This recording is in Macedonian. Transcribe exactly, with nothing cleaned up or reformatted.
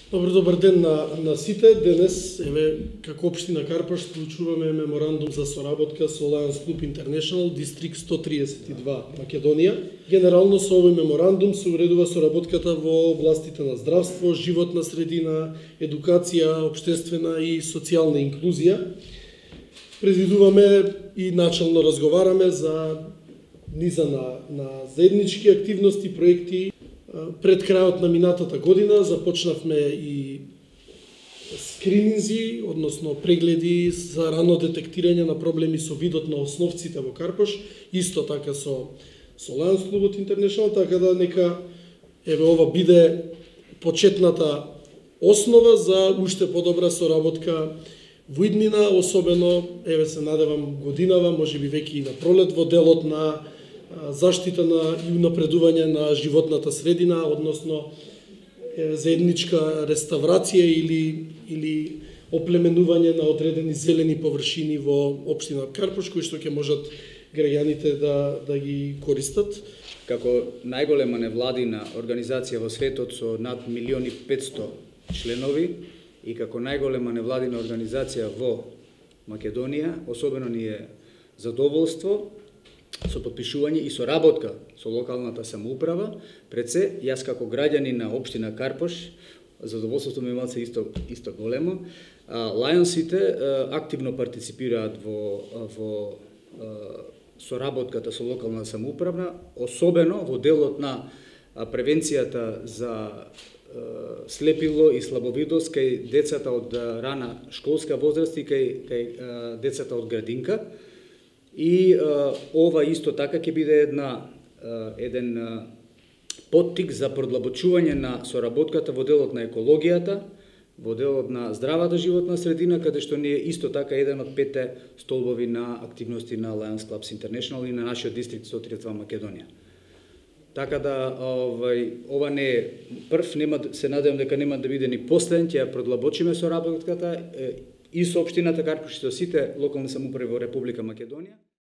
Добар, добар ден на, на сите. Денес, еве, како општина Карпаш, склучуваме меморандум за соработка со Lions Club International, Дистрикт сто триесет и два, Македонија. Генерално со овој меморандум се уредува соработката во областите на здравство, животна средина, едукација, општествена и социјална инклузија. Предвидуваме и начално разговараме за низа на, на заеднички активности, проекти. Пред крајот на минатата година започнавме и скрининзи, односно прегледи за рано детектирање на проблеми со видот на основците во Карпаш, исто така со, со Lions Club International, така да нека еве ова биде почетната основа за уште подобра соработка во иднина, особено, еве се надевам годинава, можеби веќе и на пролет, во делот на заштита на и унапредување на животната средина, односно е, заедничка реставрација или, или оплеменување на одредени зелени површини во општина Карпаш, кои што ќе можат граѓаните да, да ги користат. Како најголема невладина организација во светот со над милион и петсто членови и како најголема невладина организација во Македонија, особено ни е задоволство со подпишување и соработка со локалната самоуправа. Пред се, јас како граѓанин на општина Карпаш, задоволството ми малце исто, исто големо. Лајонсите активно партиципираат во, во соработката со локална самоуправа, особено во делот на превенцијата за слепило и слабовидост кај децата од рана школска возраст и кај, кај децата од градинка. И а, ова исто така ќе биде една а, еден а, поттик за продлабочување на соработката во делот на екологијата, во делот на здравата животна средина, каде што ние исто така еден од петте столбови на активности на Lions Club International и на нашиот Дистрикт сто триесет и два Македонија. Така да овај ова не е прв, нема се надевам дека нема да биде ни последен, ќе ја продлабочиме соработката и со општината Карпаш и со сите локални самоуправи во Република Македонија.